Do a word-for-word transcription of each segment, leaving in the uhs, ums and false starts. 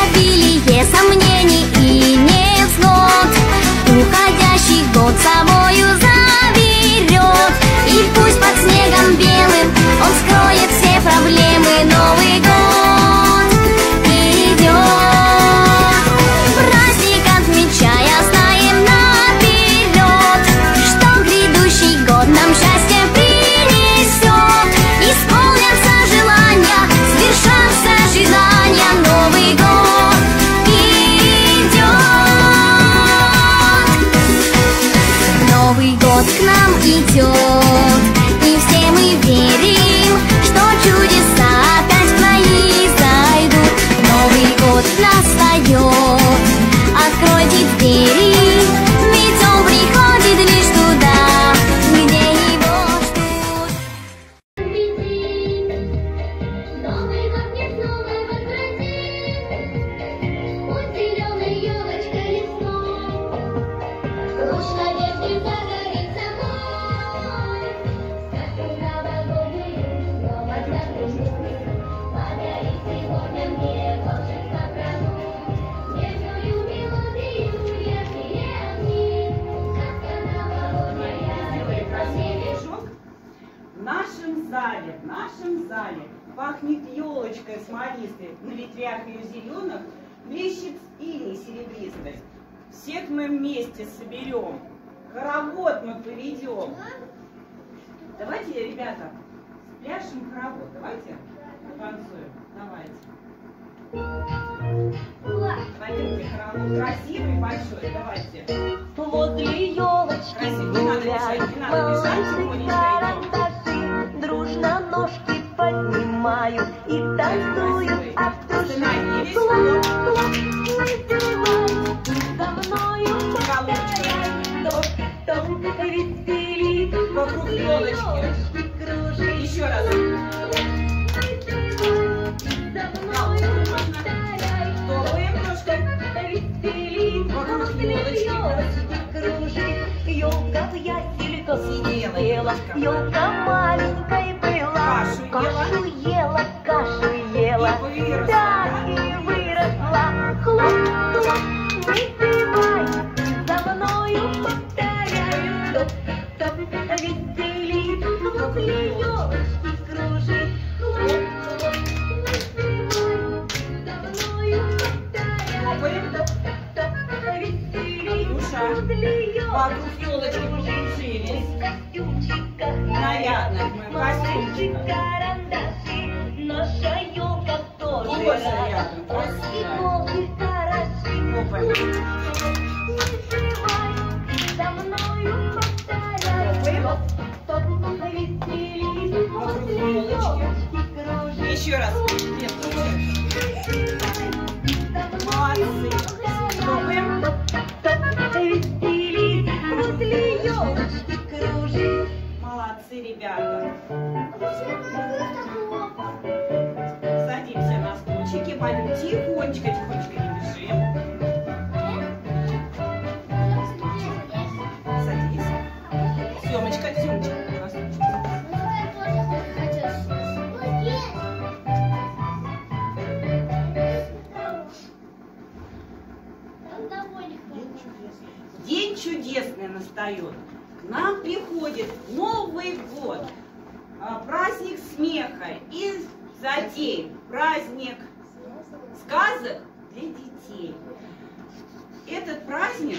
обилие сомнений и невзгод. Уходящий год собою заберет, и пусть под снегом белым он скроет все проблемы. Новый год идет, праздник отмечая, знаем наперед, что грядущий год нам счастье принесет. Исполнятся желания, свершатся ожидания. Новый год идет, Новый год к нам идет, и все мы верим, что чудеса опять к нам зайдут. Новый год настает, откройте двери, ведь он приходит лишь туда, где его ждут. Новый год мне снова возвратит, под зеленой елочкой лесной, луч надежды загорится мой. Скажу новогоднюю, снова запряжусь, подарит сегодня мне волшебство грозу. Нежную мелодию, яркие огни, сказка новогодняя, красивый. В нашем зале, в нашем зале пахнет елочкой смолистой, на ветвях ее зеленых блещет иней серебристой. Всех мы вместе соберем, хоровод мы поведем. Давайте, ребята, спляшем хоровод, давайте танцуем, давайте. Пойдемте, хоровод красивый, большой, давайте. Возле елочки Красиво, не надо мешать, не надо мешать, тихонечко идем. дружно ножки поднимают и танцуют от души. Остановились, Хлоп, хлоп. хлоп, за мною повторяй, дождь, том веселит, Вокруг елочки. кружит. Еще раз. За мною повторяй, Топаем ножкой. веселит, Вокруг возле елочки. елочки кружит. Елка в яселька Сидела сидела, елочка. елка маленькой была, Кашу кашу ела, кашу ела, И выросла, да, да? и выросла. Хлоп, хлоп, выпивай, за мною повторяй, топ, топ, веселит, возле елочки кружит. Хлоп, хлоп, выпивай, за мною повторяй, Топаем. топ, топ, веселит, Душа. возле Вокруг елочки елочки кружит. покружились. Костюмчиках Нарядных мы малыши, костюмчиках. карандаши, наша елка тоже Тоже рада. рядом, красиво. Иголки хороши. Топаем. Выпивай, за мною повторяй. Топаем. Топ, топ, веселит, Вокруг возле елочки. елочки кружит. Еще раз. Нет, молодцы. Топаем. Веселит, возле елочки кружит. Молодцы, ребята. Садимся на стульчики, пойдем тихонечко, тихонечко, не бежим. Садись. Семочка, Семочка. на стульчик. День чудесный настает. К нам приходит Новый год. А, Праздник смеха и затей. Праздник сказок для детей. Этот праздник,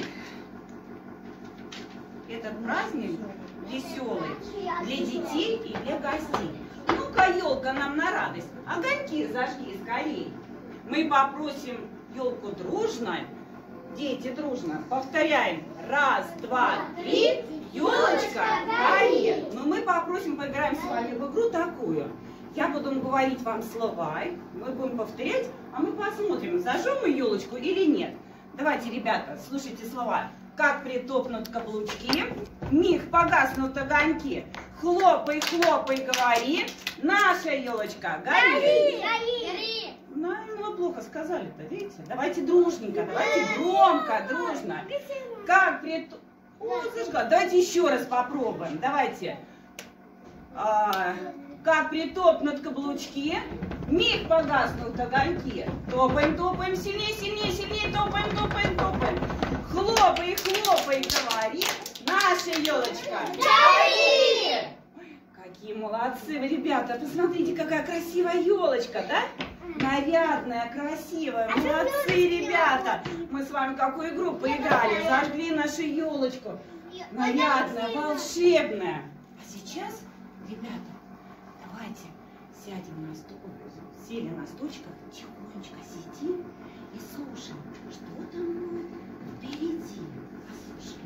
этот праздник веселый для детей и для гостей. Ну-ка, елка нам на радость. Огоньки зажги скорей. Мы попросим елку дружно. Дети, дружно повторяем. Раз, два, три. Елочка горит. Но мы попросим, поиграем с вами в игру такую. Я буду говорить вам слова, мы будем повторять, а мы посмотрим, зажжем мы елочку или нет. Давайте, ребята, слушайте слова. Как притопнут каблучки, миг погаснут огоньки. Хлопай, хлопай, говори, наша елочка горит. Гори! Ну, ну, плохо сказали-то, видите? Давайте дружненько, давайте громко, дружно. Как притопнут... О, зажгла. Давайте еще раз попробуем. Давайте. А, как притопнут каблучки, Миг погаснут огоньки. Топаем, топаем, сильнее, сильнее, сильнее, топаем, топаем, топаем. Хлопай, хлопай, говори, наша елочка. Гори! Какие молодцы вы, ребята. Посмотрите, какая красивая елочка, да? Нарядная, красивая. Молодцы, ребята. Мы с вами какую игру поиграли? Зажгли нашу елочку. Нарядная, волшебная. А сейчас, ребята, давайте сядем на стул, сели на стульчиках, тихонечко сидим и слушаем, что там будет впереди. Послушаем.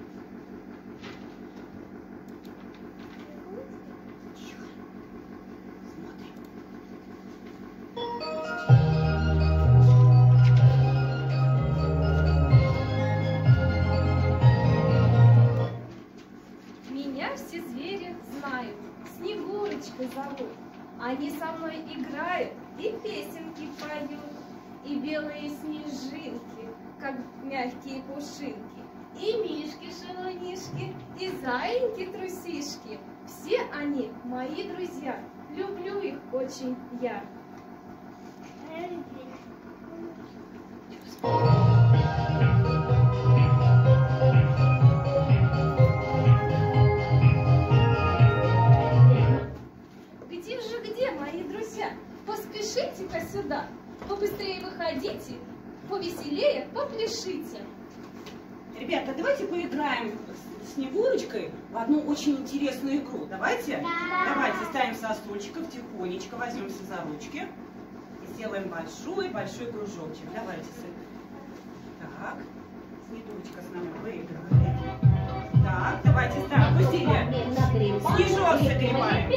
Тихо. Смотрим. Меня все звери знают, Снегурочкой зовут. Они со мной играют и песенки поют, и белые снежинки, как мягкие пушинки, и мишки-шалунишки, и заиньки-трусишки. Все они мои друзья, люблю их очень я. Где же, где, мои друзья? Поспешите-ка сюда, побыстрее выходите, повеселее попляшите. Ребята, давайте поиграем с Снегурочкой в одну очень интересную игру. Давайте? Да. Давайте ставим со стульчиков, тихонечко возьмемся за ручки и сделаем большой-большой кружочек. Давайте. Так, Снегурочка с нами поиграет. Так, давайте ставим быстрее. Снежок загребаем.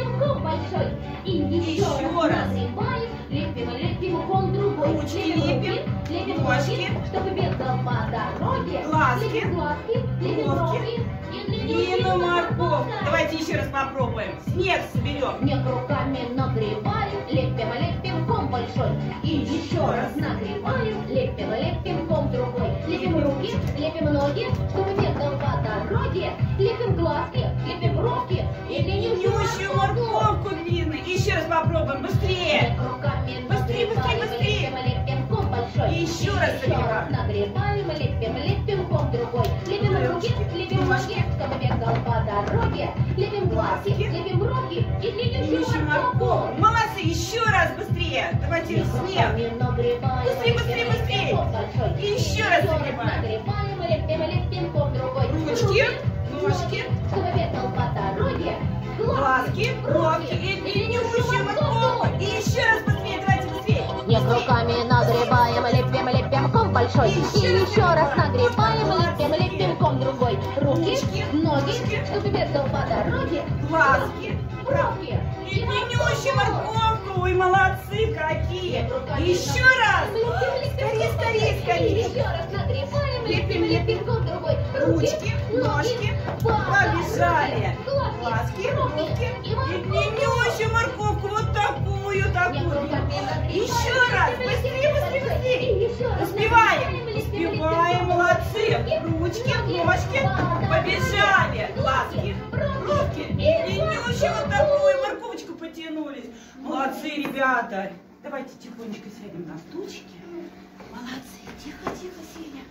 И еще раз нагребаем, лепим, лепим ком другой. Ручки лепим, лепим ножки, чтобы бегал по дороге. глазки, Лепим глазки, лепим бровки бровки. и на морковь. Давайте еще раз попробуем. Снег соберем. Снег руками нагребаем, лепим, лепим ком большой. И еще раз нагребаем, лепим, лепим ком другой. Лепим руки, лепим ноги, чтобы бегал по дороге. Лепим глазки, лепим бровки и Длиннющую морковку длинную. Еще раз попробуем. Быстрее. Быстрее, быстрее, быстрее. Лепим ком большой. И еще раз загребаем. Нагребаем, лепим, лепим ком другой. Лепим руки, лепим ноги, чтобы бегал по дороге. Лепим глазки, лепим бровки и длиннющую Длиннющую морковку. морковку. Молодцы. Еще раз быстрее. Давайте снег. Быстрее, быстрее, быстрее. И еще раз загребаем. Нагребаем, лепим, лепим ком другой. Ручки, ножки, чтобы бегал по дороге. глазки, бровки и длиннющую морковку. И еще раз быстрее. Давайте быстрее. Снег руками нагребаем, лепим, лепим ком большой. И еще раз нагребаем, лепим, лепим ком другой. Руки, ноги, чтобы бегал по дороге. Глазки, Бровки и длиннющую морковку. Ой, молодцы какие. Еще раз. Скорее, скорее, скорее. Еще раз нагребаем, лепим, лепим ком другой. Ручки, ножки, побежали. Глазки, бровки и длиннющую морковку. Вот такую, такую. Еще раз. Быстрее, быстрее, быстрее. Успеваем. Успеваем, молодцы. Ручки, ножки, побежали. Глазки, бровки и длиннющую вот такую морковочку потянулись. Молодцы, ребята. Давайте тихонечко сядем на стульчики. Молодцы. Тихо, тихо, сели.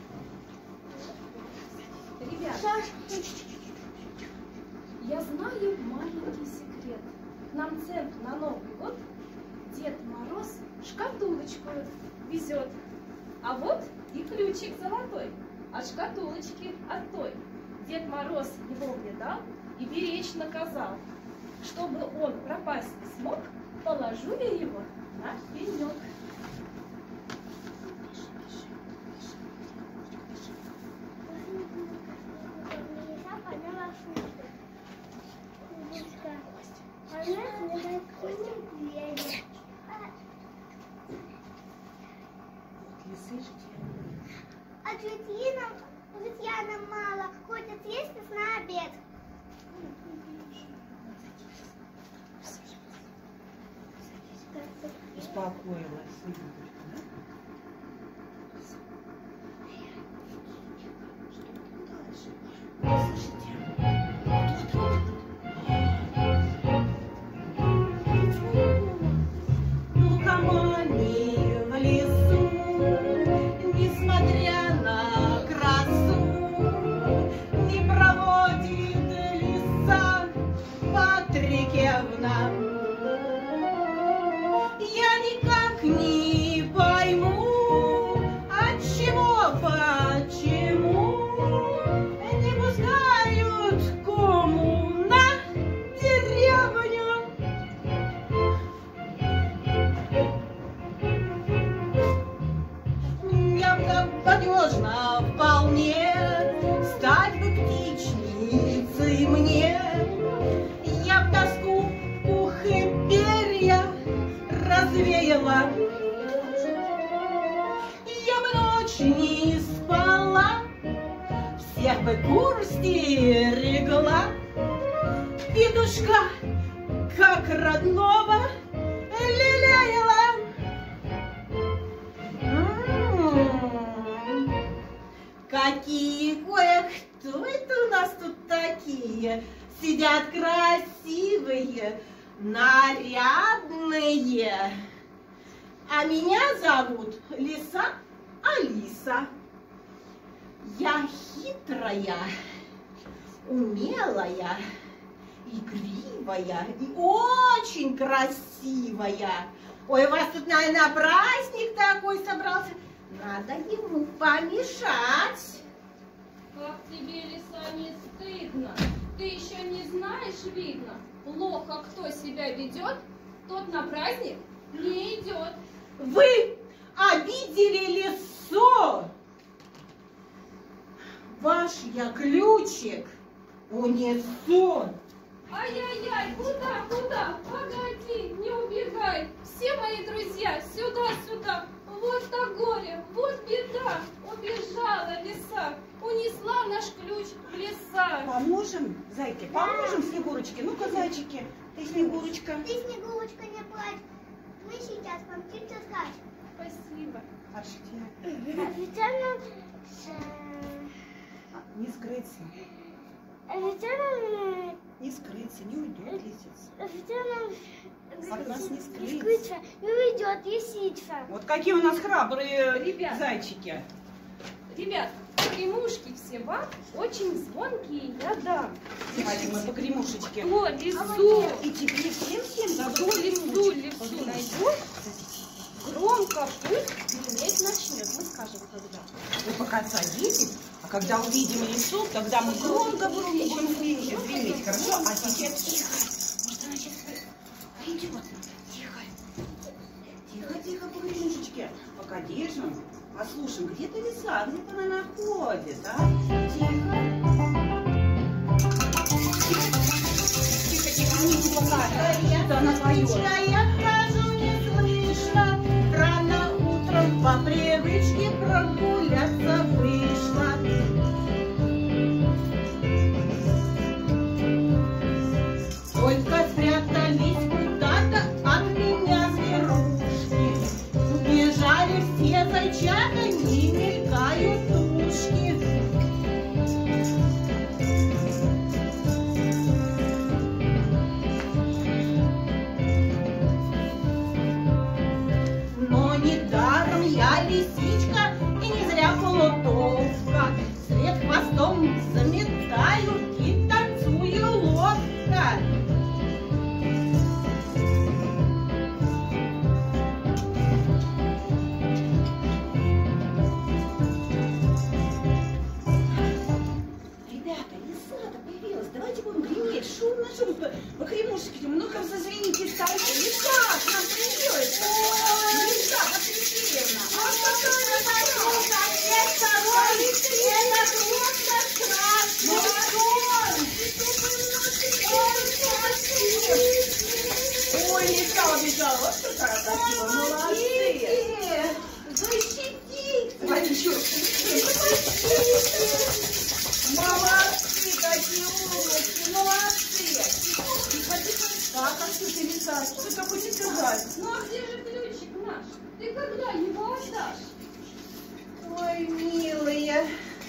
Ребята, я знаю маленький секрет. Нам центр на Новый год Дед Мороз шкатулочку везет. А вот и ключик золотой от шкатулочки от той. Дед Мороз его мне дал и беречь наказал. Чтобы он пропасть не смог, положу я его на пенек. А Татьяна, Татьяна мало, хочет есть на обед. Успокоилась. Ну-ка, безнадежно вполне. Стать бы птичницей мне, я в тоску пух и перья развеяла. Я бы ночь не спала, всех бы кур стерегла. Петушка, как родного, лелеяла. М-м-м. Какие кое-кто это у нас тут такие? Сидят красивые, нарядные. А меня зовут Лиса Алиса. Я хитрая, умелая, игривая и очень красивая. Ой, у вас тут, наверное, праздник такой собрался. Надо ему помешать. Как тебе, Лиса, не стыдно? Ты еще не знаешь, видно, плохо кто себя ведет, тот на праздник не идет. Вы обидели Лису. Ваш я ключик унесу. Ай-яй-яй, куда, куда? Погоди, не убегай. Все мои друзья, сюда, сюда. Вот так горе, вот беда. Убежала лиса, унесла наш ключ в леса. Поможем, зайки, поможем Снегурочке. Ну-ка, зайчики, ты Снегурочка. Ты, Снегурочка, не плачь. Мы сейчас помчимся скачем. Спасибо. Официально... Не скрыться, Официально... не скрыться, не уйдет лисица. Официально... От нас не скрыться. Скрыться, не уйдет лисица. Вот какие у нас храбрые Ребят. зайчики. Ребят, погремушки все вам очень звонкие я дам. Давайте мы по кремушечке. Кто лису? И тебе всем-всем Кто лису, лису найдет, громко пусть греметь начнет. Мы скажем, когда. Вы пока садитесь, а когда увидим лису, тогда мы громко-громко будем звенеть, хорошо? А сейчас тихо. Может, она сейчас придет. Тихо. Тихо-тихо по кремушечке. Пока держим, послушаем, где-то лиса, где-то она находит, а? Тихо. Тихо-тихо, не пока. Это она поет. Я хожу неслышно, рано утром по привычке прогуляться вышла. Только спрятались куда-то от меня зверушки. Бежали все зайчата, не мелькают тушки. Но недаром я лисичка и не зря полутовка. Вслед хвостом заметаю и танцую ловко. Ребята, лиса-то появилась. Давайте будем греметь. Шумно, шумно. По кремушечке. Ну-ка, зазвените стайку. Лиса к нам появилась. Лиса Патрикеевна. А какая хорошая. Это просто страшно. Ой, лиса убежала. Вот какая красивая. Молодцы. Защитите! Давайте еще. Молодцы, какие умнички, молодцы! Как отсюда летать? Что ты хочешь сказать? Ну а где же ключик наш? Ты когда его отдашь? Ой, милые,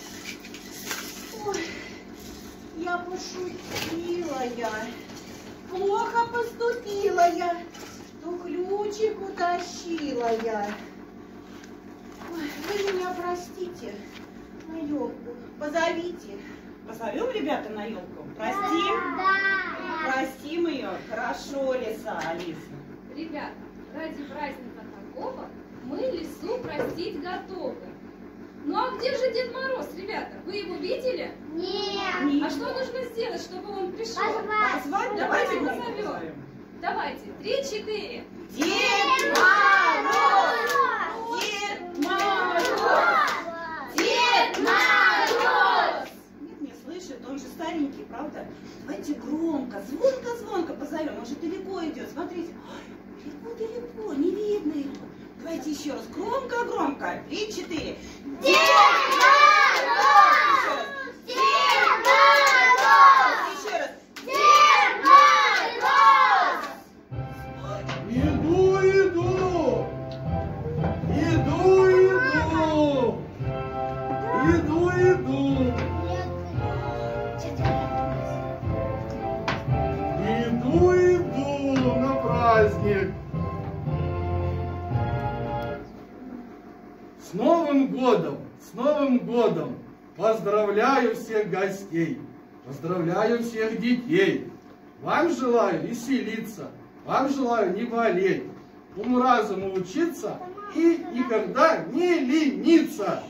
ой, я пошутила я, плохо поступила я, что ключик утащила я. Ой, вы меня простите, на елку позовите. Позовем, ребята, на елку? Простим? Да. Простим ее? Хорошо, лиса, Алиса. Ребята, ради праздника такого мы лису простить готовы. Ну а где же Дед Мороз, ребята? Вы его видели? Нет. А что нужно сделать, чтобы он пришел? Позвать. Позвать? Давайте мы позовем. позовем. Давайте, три-четыре. Дед Мороз! Дед Мороз! Громко-громко. Три, четыре. Дед Мороз! Дед Мороз! Еще раз. Дед Мороз! Иду, иду! Иду, иду! Иду, иду! Иду, иду на праздник! С Новым годом! С Новым годом! Поздравляю всех гостей! Поздравляю всех детей! Вам желаю веселиться! Вам желаю не болеть! Уму-разуму учиться и никогда не лениться!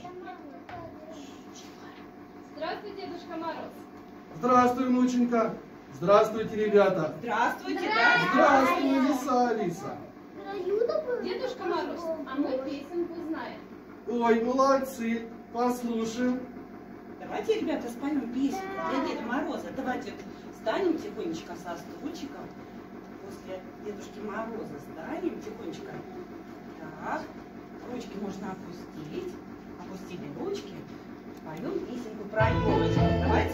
Здравствуй, Дедушка Мороз. Здравствуй, внученька! Здравствуйте, ребята! Здравствуйте, да? Здравствуй, Лиса Алиса! Дедушка Мороз, а мы песенку знаем. Ой, молодцы! Послушаем! Давайте, ребята, споем песню для Деда Мороза. Давайте встанем тихонечко со стульчиком. После Дедушки Мороза встанем тихонечко. Так, ручки можно опустить. Опустили ручки. Поем песенку про елочку. Давайте.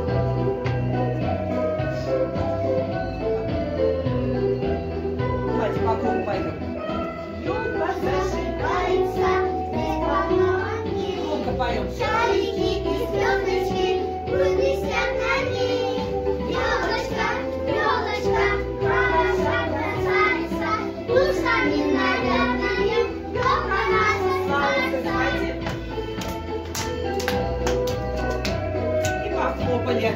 Давайте по кругу поем. Елка зажигается, громко поем. Шарики и звездочки блестят на ней. Елочка, елочка, хороша красавица, ушами нарядная, елка наша славится. И похлопали.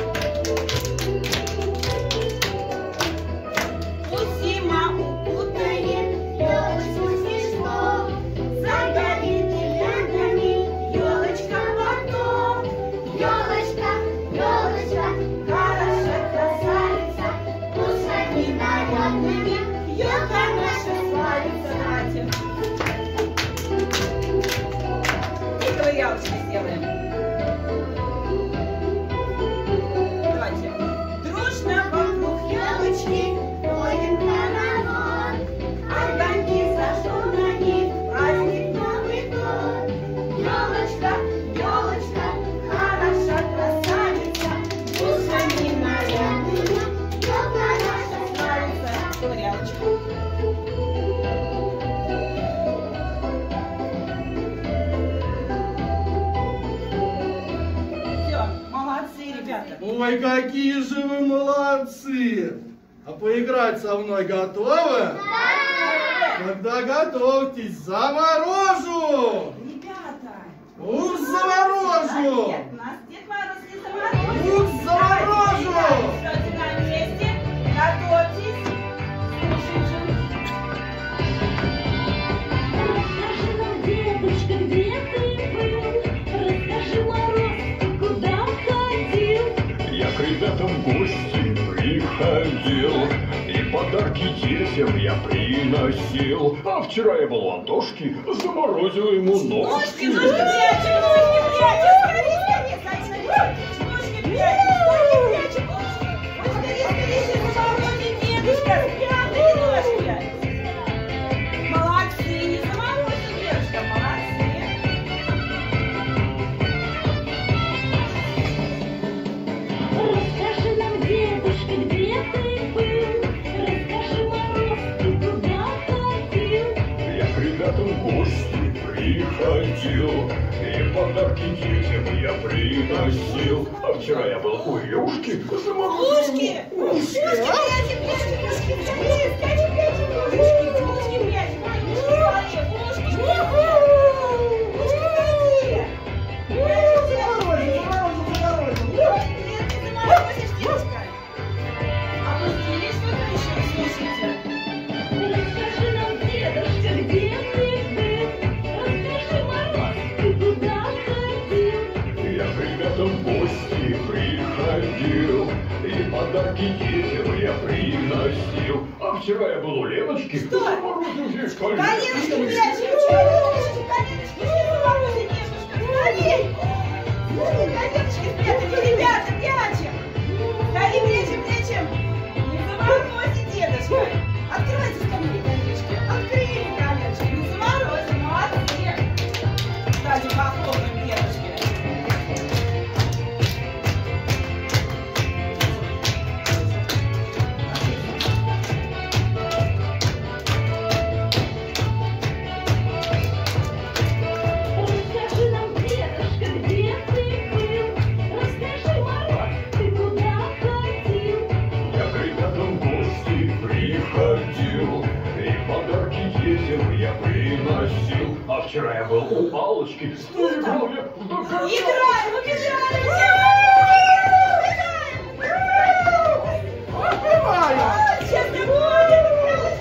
Пусть зима укутает елочку снежно, загорит гирляндами елочка потом. Елочка, елочка, Хороша красавица, ушами нарядными, елка наша славится. Давайте. И ковырялочки сделаем. Давайте. Дружно вокруг елочки ходим хоровод. Огоньки зажженные, праздник Новый год. елочка, елочка, Хороша красавица, ушами нарядными, елка наша славится. Ковырялочку. Все, молодцы, ребята. Ой, какие же вы молодцы! А поиграть со мной готовы? Тогда готовьтесь, заморожу! Ребята. Ух, заморожу! Нет, у нас Дед Мороз не заморозит. Ух, заморожу! Давайте на месте. Готовьтесь. Слушайте. Расскажи нам, дедушка, где ты был? Расскажи, Мороз, ты куда ходил? Я к ребятам в гости приходил, и подарки детям я приносил. А вчера я был у Антошки, заморозил ему Ножки, ножки. ножки прячем, ножки прячем. Скорее, скорее, скорее. Ножки прячем, ножки прячем. Ой, скорее, скорее, заморозим дедушка. Спрятали ножки. Молодцы, не заморозим дедушка, молодцы. Расскажи нам, дедушка, где ты был? Расскажи, Мороз, ты куда ходил? Я к ребятам в гости приходил, и подарки детям я приносил. А вчера я был у Лёшки, заморозил Ушки! ему ушки. Ушки прячем, прячем, ушки, скорее, скорее, прячем ушки, ушки прячем, ушки, скорее, ушки, ушки, скорее. Прячем, прячем, нет, не заморозишь, девушка. Опустились, вот еще слушайте. Расскажи нам, дедушка, где ты был? Расскажи, Мороз, ты куда ходил? Я к ребятам в гости приходил, и подарки детям я приносил. А вчера я был у Леночки, заморозил здесь Коленочки коленочки. прячем, коленочки, коленочки, не заморозим, девушка, скорее. Коленочки спрятали, ребята, прячем. Скорее, прячем, прячем. Не заморозим, дедушка. Открывайте скорее коленочки, открыли коленочки, не заморозим, похлопаем дедушке. Расскажи нам, дедушка, где ты был? Расскажи, Мороз, ты куда ходил? Я к ребятам в гости приходил, и подарки детям я приносил. А вчера я был у Аллочки, играли в догонялки. Играем, убежали! Сейчас не будет!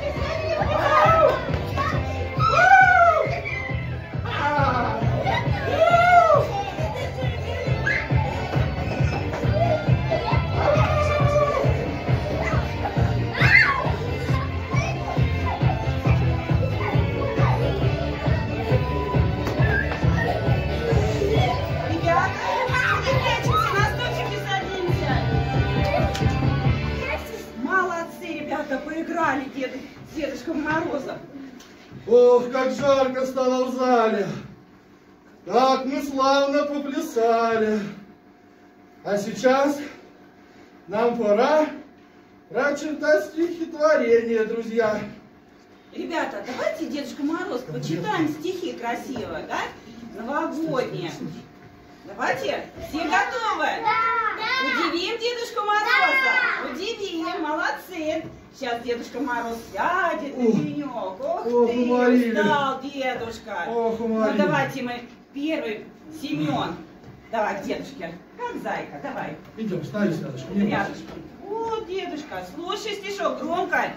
Поиграли дед, с Дедушком Морозом. Ох, как жарко стало в зале. Как мы славно поплясали. А сейчас нам пора прочитать стихотворение, друзья. Ребята, давайте Дедушка Мороз почитаем стихи красиво, да? Новогодние. Давайте, все готовы? Да. Удивим Дедушку Мороза. Удивим, молодцы. Сейчас Дедушка Мороз сядет на пенек. Ох, ох, ты, уморили. устал дедушка. Ох, уморили. Ну давайте мы первый, Семен. Давай к дедушке. Как зайка, давай. Идем, становись рядышком. не бойся. Рядышком. Вот, дедушка, слушай стишок громко.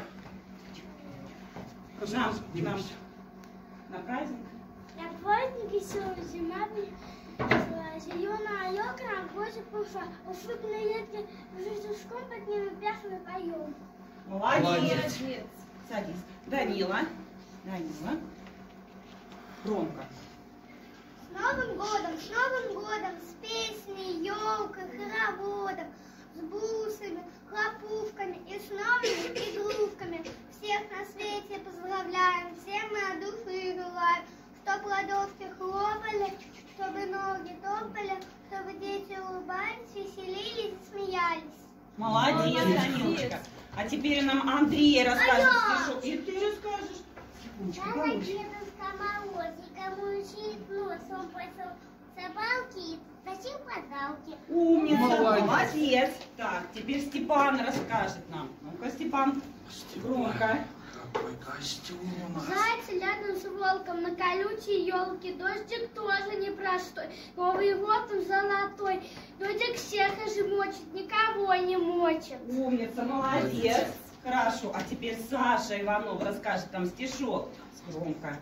Нам, Не нам бойся. на праздник. На празднике веселая зима пришла, зеленая елка на гвоздик пошла, усыпанные ветки жужжком под ними пляшем и поем. Молодец. Молодец. Садись. Данила. Данила. Громко. С Новым годом, с Новым годом, с песней, елкой, хороводом, с бусами, хлопушками и с новыми игрушками. Всех на свете поздравляем, всем мы от души желаем, чтоб ладошки хлопали, чтобы ноги топали, чтобы дети улыбались, веселились и смеялись. Молодец, Молодец. Данилочка. А теперь нам Андрей расскажет Алло. стишок. И ты расскажешь. Секундочку, Когда получше. Дедушка Мороз никому учить нос, он пошел собаки и тащил подарки. Умница, Молодец. молодец. Так, теперь Степан расскажет нам. Ну-ка, Степан, громко. Какой костюм у нас. Зайцы рядом с волком на колючей елке, дождик тоже непростой, Новый год он золотой, дождик всех ожемочит, никого не мочит. Умница, молодец. Хорошо, а теперь Саша Иванов расскажет нам стишок. Громко.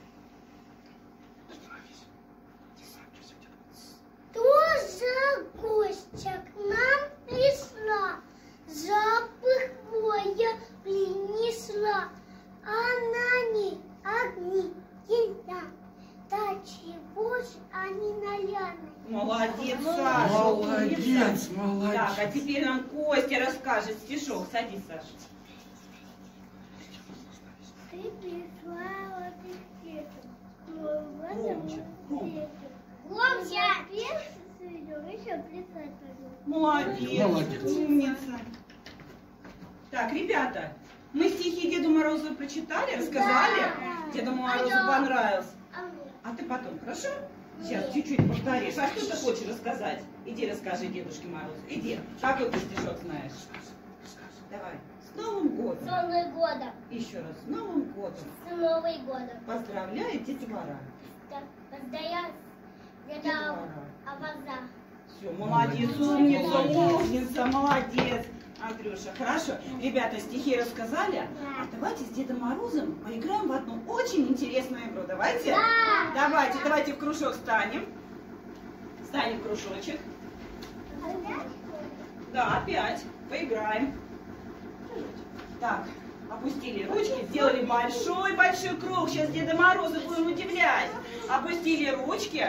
Тоже гостья к нам пришла, запах хвоя принесла, а на ней огни еда. Да чего ж они нарядные? Молодец, Саша. Молодец, умница. молодец. Так, а теперь нам Костя расскажет стишок. Садись, Саша. Ты пришла вот и светом, но в этом Громче, громче. свете. Громче! Еще плясать пойду. Молодец. Молодец. Умница. Так, ребята, мы стихи Деду Морозу прочитали, рассказали. Да. Деду Морозу А я? понравилось. А мне? А ты потом, хорошо? Сейчас чуть-чуть повторишь. А что ты хочешь рассказать? Иди расскажи Дедушке Морозу. Иди. Какой ты стишок знаешь? Давай. С Новым годом. С Новым годом! Еще раз. С Новым годом. С Новым годом! Поздравляет детвора. Поздравляю, деда Аваза. Все, молодец, умница, умница, молодец. Андрюша, хорошо. Ребята, стихи рассказали. А давайте с Дедом Морозом поиграем в одну очень интересную игру. Давайте? Да. Давайте, давайте в кружок встанем. Встанем в кружочек. Да, опять. Поиграем. Так, опустили ручки, сделали большой-большой круг. Сейчас Деда Мороза будем удивлять. Опустили ручки.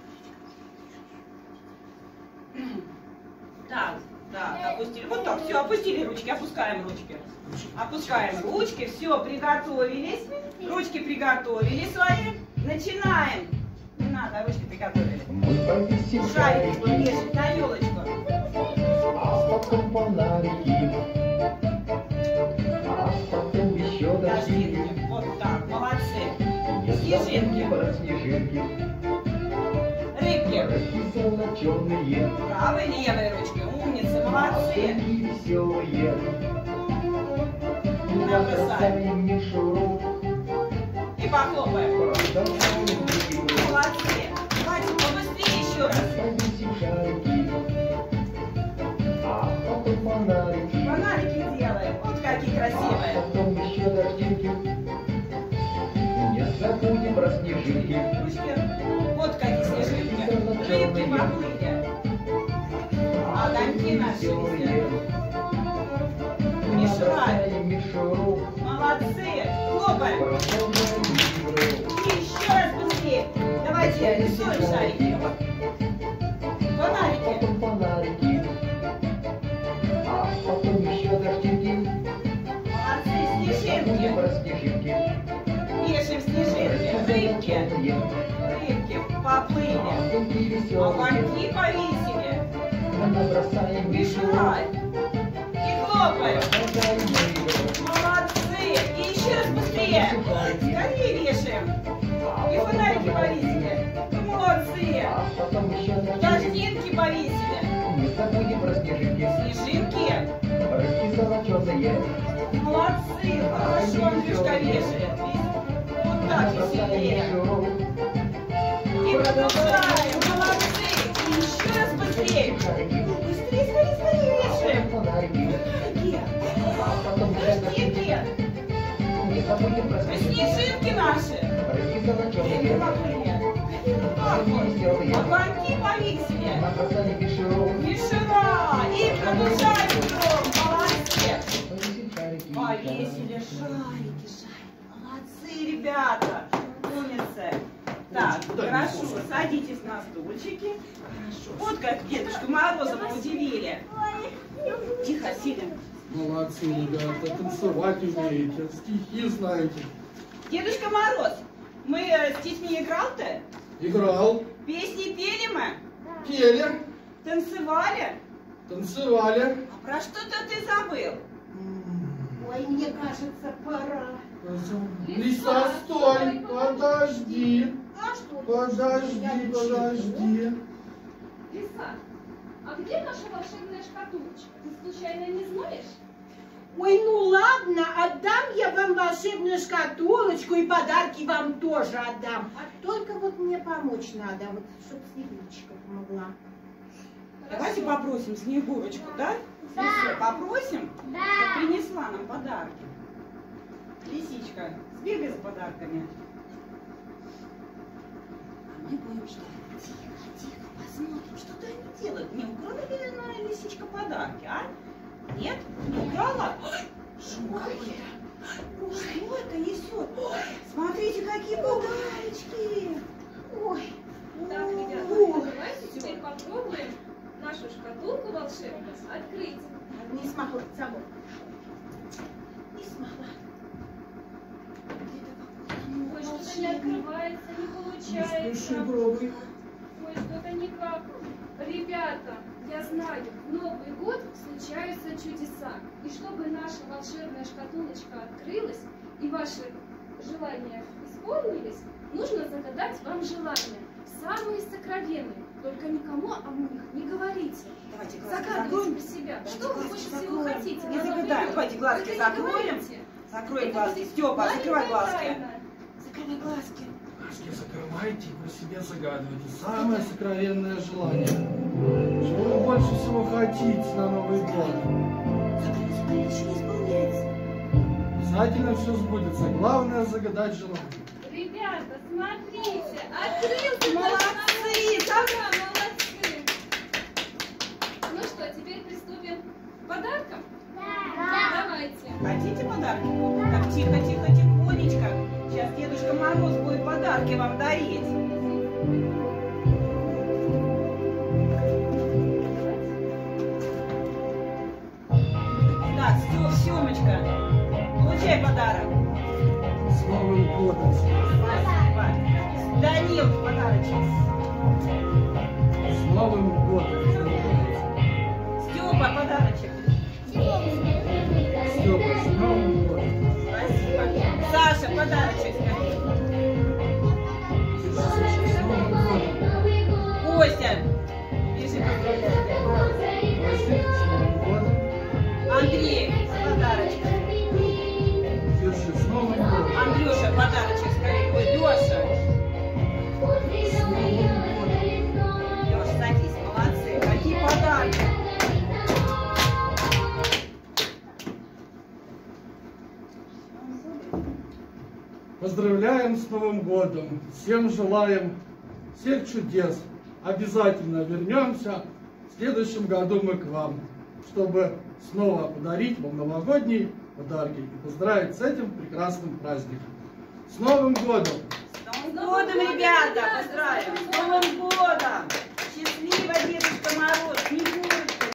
Так, так, опустили. Вот так, все, опустили ручки, опускаем ручки. Опускаем ручки, все, приготовились. Ручки приготовили свои. Начинаем. Не надо, ручки приготовили. приготовили. Мы повесим Шарики будем шарики, вешать на елочку. а потом фонарики, а потом еще дожди. Дождинки. Вот так, молодцы. Не Снежинки. забудем про снежинки, Рыбки. рыбки золоченые, Правой и левой ручкой. Умницы, молодцы. машинки веселые. Набросаем мишуру, И похлопаем. продолжаем игру. Молодцы. Давайте побыстрее еще раз. Повесим шарики, а потом фонарики, Фонарики делаем. Вот какие а красивые. потом еще дождинки. Не забудем про снежинки. Ручки. Вот какие снежинки. Рыбки поплыли. Огоньки наши висят. Набросаем мишуру, Молодцы. Хлопаем. продолжаем игру. И еще раз быстрее. Давайте рисуем шарики. Фонарики. Потом фонарики, а потом еще дождинки. Молодцы. Не забудем Снежинки. про снежинки. Пишем снежинки. Рыбки. Золоченые, Рыбки поплыли. машинки веселые. Огоньки повесили. Набросаем мишуру, Мешай. И хлопаем. продолжаем игру. Молодцы. И еще раз быстрее. Скорее вешаем. И фонарики повесили. Ну, молодцы. А потом еще дождинки. Дождинки повесили. Не забудем про снежинки. Снежинки. Рыбки золоченые. Молодцы. Хорошо, Андрюшка вешает. Вот так Набросаем веселее. мишуру, И продолжаем. Молодцы. И еще раз быстрее. шарики, Быстрее, скорее, скорее вешаем. фонарики, Фонарики. а потом еще дождинки. Дождинки. Не забудем про снежинки. Снежинки наши. Рыбки Рыбки золоченые. поплыли. Машинки веселые. Огоньки повесили. Набросаем мишуру, Мишура. И продолжаем игру. Молодцы. повесим шарики. Повесили шарики, шарики. Молодцы, ребята. Умницы. Так, хорошо. Садитесь на стульчики. Хорошо. Вот как Дедушку Морозова удивили. Тихо, сидим. Молодцы, ребята, танцевать умеете, стихи знаете. Дедушка Мороз, мы э, с детьми играл-то? Играл, Песни пели мы? пели, Танцевали? танцевали. А про что-то ты забыл? Ой, мне кажется, пора. Лиса, стой, подожди, А что? подожди, подожди. Лиса, а где наша волшебная шкатулочка? Ты случайно не знаешь? Ой, ну ладно, отдам я вам волшебную шкатулочку и подарки вам тоже отдам. Только вот мне помочь надо, вот, чтобы Снегурочка помогла. Давайте попросим Снегурочку, да? Да. Лису попросим, Да. чтобы принесла нам подарки. Лисичка, сбегай за подарками. А мы будем ждать. Тихо, тихо, посмотрим, что-то они делают. Не украла ли она, лисичка, подарки, а? Нет? Не украла? Шум какой-то. Что это несет? Смотрите, какие подарочки. Ой. Так, ребята, Ой. давайте теперь попробуем нашу шкатулку волшебную открыть. Не смогла, замок. Не смогла. Ой, что-то не открывается, не получается. пробуй. Ой, что-то никак. Ребята, я знаю, в Новый год случаются чудеса. И чтобы наша волшебная шкатулочка открылась и ваши желания исполнились, нужно загадать вам желания. Самые сокровенные. Только никому о них не говорите. Давайте глазки Загадывайте закроем. про себя. Давайте Что вы глазки больше всего закроем. хотите? Не на Новый загадаем. год? Давайте глазки Только не закроем. говорите. Закрой Это глазки. будет Степа, закрывай маленькая глазки. тайна. Закрывай глазки. Глазки закрывайте, вы себе загадываете самое сокровенное желание. Чего вы больше всего хотите на Новый год? Закрой, закрой, еще не исполняется. Обязательно все сбудется. Главное загадать желание. Ребята, смотрите, открылся Молодцы, наш да? Новый год. Молодцы. Ну что, теперь приступим к подаркам? Да. Давайте. Хотите подарки? Так, тихо, тихо, тихонечко. Сейчас Дедушка Мороз будет подарки вам дарить. Так, Степ, Семочка, получай подарок. С Новым годом! Спасибо. Данил, подарочек. С Новым годом! Степа, подарочек. Степа, с Новым годом! Спасибо. Саша, подарочек скорее. С Новым годом! Костя, пиши поздравляю. Костя, с Новым годом! Андрей, подарочек. Держи, с Новым годом! Андрюша, подарочек скорее. Ой, Леша. С Новым годом! Леша, садись, молодцы. Какие подарки. Поздравляем с Новым годом! Всем желаем всех чудес! Обязательно вернемся в следующем году мы к вам, чтобы снова подарить вам новогодние подарки и поздравить с этим прекрасным праздником. С Новым годом! С Новым годом, ребята! Поздравляем! С Новым годом! Счастливо, Дедушка Мороз! Снегурочка!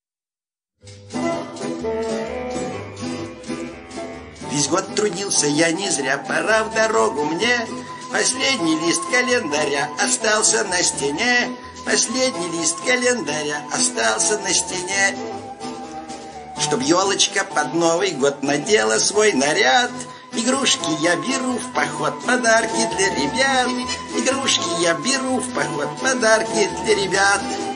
Весь год трудился я не зря, пора в дорогу мне. Последний лист календаря остался на стене. Последний лист календаря остался на стене. Чтоб елочка под Новый год надела свой наряд. Игрушки я беру в поход, подарки для ребят. Игрушки я беру в поход, подарки для ребят.